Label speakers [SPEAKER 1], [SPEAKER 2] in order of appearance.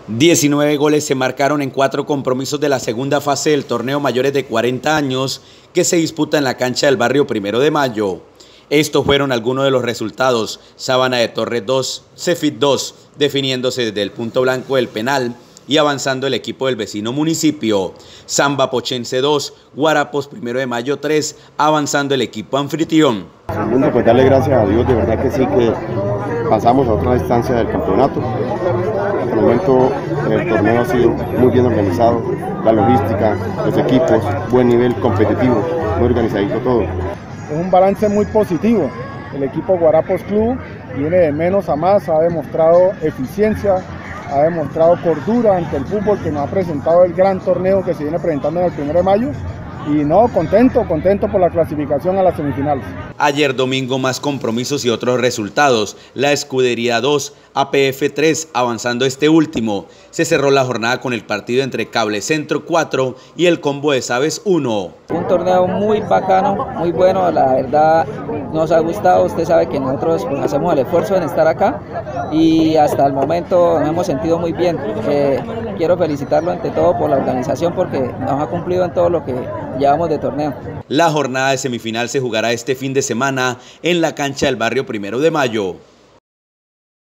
[SPEAKER 1] 19 goles se marcaron en 4 compromisos de la segunda fase del torneo mayores de 40 años que se disputa en la cancha del barrio 1 de Mayo. Estos fueron algunos de los resultados: Sabana de Torres 2, Cefit 2, definiéndose desde el punto blanco del penal y avanzando el equipo del vecino municipio. Samba Pochense 2, Guarapos 1 de Mayo 3, avanzando el equipo anfitrión.
[SPEAKER 2] Segundo, pues darle gracias a Dios, de verdad que sí, que pasamos a otra instancia del campeonato. Hasta el momento el torneo ha sido muy bien organizado, la logística, los equipos, buen nivel competitivo, muy organizadito todo.
[SPEAKER 3] Es un balance muy positivo. El equipo Guarapos Club viene de menos a más, ha demostrado eficiencia, ha demostrado cordura ante el fútbol que nos ha presentado el gran torneo que se viene presentando en el 1 de mayo. Y no, contento por la clasificación a las semifinales.
[SPEAKER 1] Ayer domingo más compromisos y otros resultados. La Escudería 2, APF 3, avanzando este último. Se cerró la jornada con el partido entre Cable Centro 4 y el Combo de Sabes 1.
[SPEAKER 4] Un torneo muy bacano, muy bueno, la verdad nos ha gustado. Usted sabe que nosotros pues, hacemos el esfuerzo en estar acá y hasta el momento nos hemos sentido muy bien. Quiero felicitarlo ante todo por la organización porque nos ha cumplido en todo lo que llevamos de torneo.
[SPEAKER 1] La jornada de semifinal se jugará este fin de semana en la cancha del barrio 1 de Mayo.